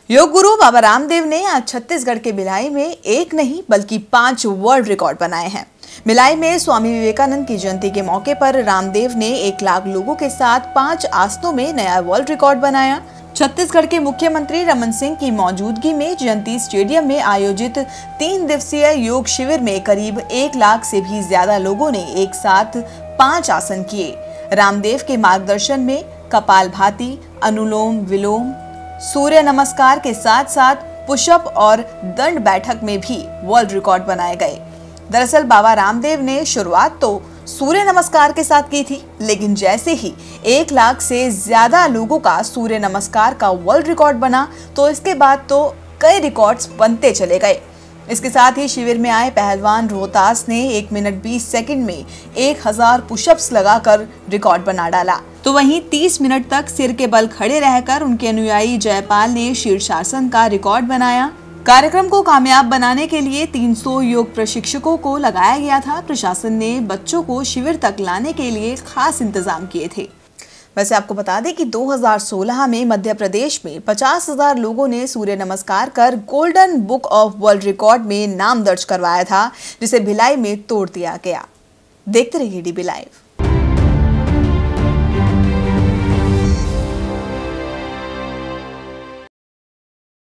योग गुरु बाबा रामदेव ने आज छत्तीसगढ़ के भिलाई में एक नहीं बल्कि 5 वर्ल्ड रिकॉर्ड बनाए हैं। भिलाई में स्वामी विवेकानंद की जयंती के मौके पर रामदेव ने 1 लाख लोगों के साथ 5 आसनों में नया वर्ल्ड रिकॉर्ड बनाया। छत्तीसगढ़ के मुख्यमंत्री रमन सिंह की मौजूदगी में जयंती स्टेडियम में आयोजित 3 दिवसीय योग शिविर में करीब 1 लाख से भी ज्यादा लोगों ने एक साथ 5 आसन किए। रामदेव के मार्गदर्शन में कपालभाति, अनुलोम विलोम, सूर्य नमस्कार के साथ साथ पुशअप और दंड बैठक में भी वर्ल्ड रिकॉर्ड बनाए गए। दरअसल बाबा रामदेव ने शुरुआत तो सूर्य नमस्कार के साथ की थी, लेकिन जैसे ही 1 लाख से ज्यादा लोगों का सूर्य नमस्कार का वर्ल्ड रिकॉर्ड बना तो इसके बाद तो कई रिकॉर्ड्स बनते चले गए। इसके साथ ही शिविर में आए पहलवान रोहतास ने 1 मिनट 20 सेकंड में 1000 पुशअप्स लगाकर रिकॉर्ड बना डाला। तो वहीं 30 मिनट तक सिर के बल खड़े रहकर उनके अनुयायी जयपाल ने शीर्षासन का रिकॉर्ड बनाया। कार्यक्रम को कामयाब बनाने के लिए 300 योग प्रशिक्षकों को लगाया गया था। प्रशासन ने बच्चों को शिविर तक लाने के लिए खास इंतजाम किए थे। वैसे आपको बता दें कि 2016 में मध्य प्रदेश में 50,000 लोगों ने सूर्य नमस्कार कर golden book of world record में नाम दर्ज करवाया था, जिसे भिलाई में तोड़ दिया गया। देखते रहिए डीबी लाइव।